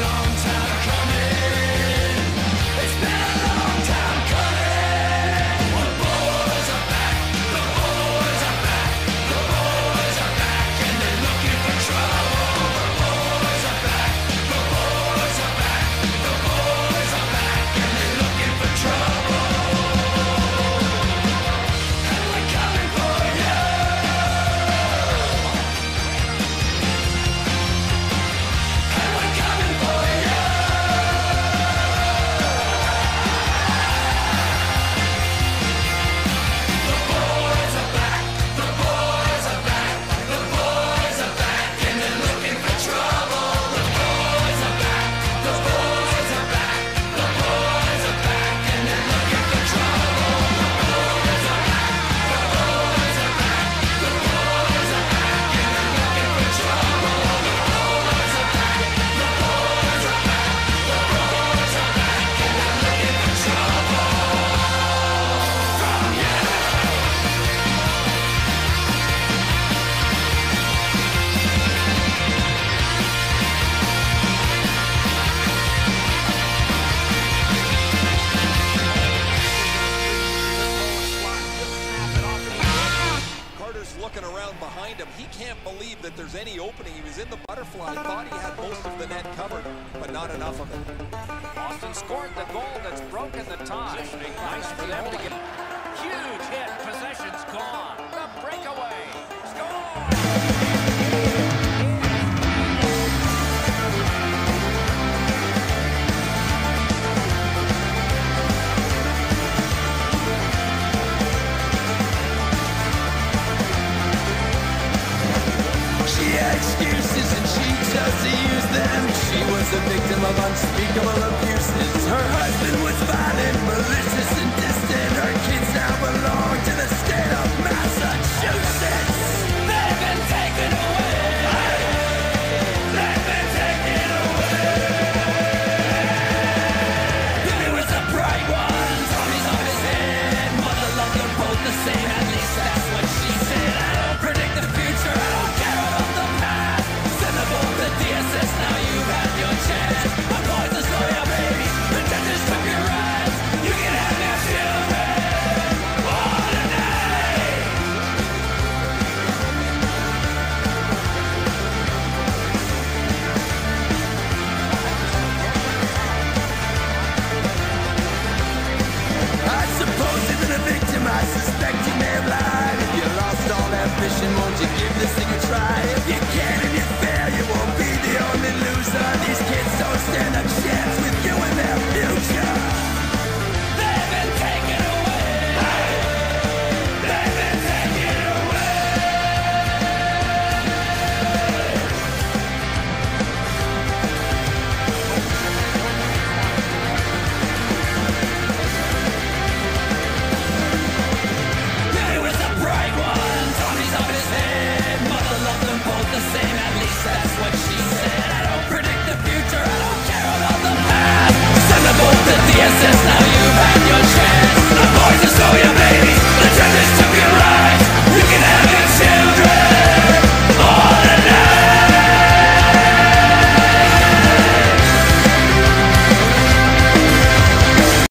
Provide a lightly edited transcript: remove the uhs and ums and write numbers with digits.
Looking around behind him, he can't believe that there's any opening. He was in the butterfly, thought he had most of the net covered, but not enough of it. Boston scored the goal that's broken the tie. Nice for them to get. Huge hit, possession's gone. The breakaway. Score! Excuses and she chose to use them. She was a victim of unspeakable abuses. Her husband was violent, malicious, and